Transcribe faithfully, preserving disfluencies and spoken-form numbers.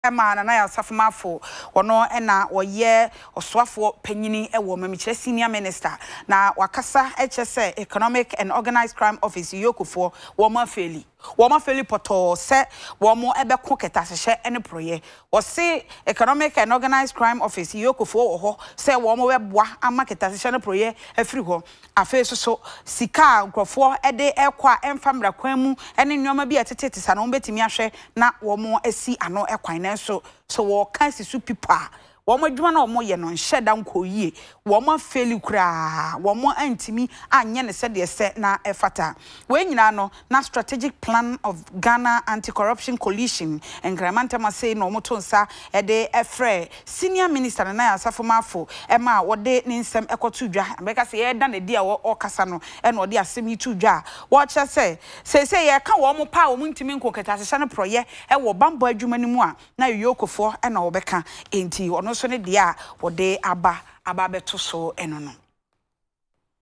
Emma na na Osafo Marfo ono ena oye Osafo panyini ewo mamichire senior minister na wakasa eche Economic and Organized Crime Office E O C O for wo ma feli wo ma feli poto se wo mo ebeko ketasehye ene proye wo se Economic and Organized Crime Office E O C O for wo ho se wo mo weboa ama ketasehye ne proye afiri ho afi so so sika nkrofo ede ekwa emfamra kwan mu ene nyoma bi atetete sa na wo betimi ahwe na wo mo asi ano ekwan so so wo kan sisu pipa wo mo adwuma na wo mo ye no nheda nkoyie wo mo feli kura wo mo antimi anye ne se de se na efata we nyina no na strategic plan of Ghana Anti-Corruption Coalition engremantama say no mo tonsa e de efre senior minister na Osafo Marfo e ma wo de ne nsem ekoto dwa abeka se ye da na di a wo kasa no e no de asem yi tu dwa wo che se se se ye ka wo mo pa wo ntimi nkoketa se ne proye e wo bambo adwuma ni mu a na E O C O fo e na wo beka enti ono so ne dia wo de aba aba beto so eno no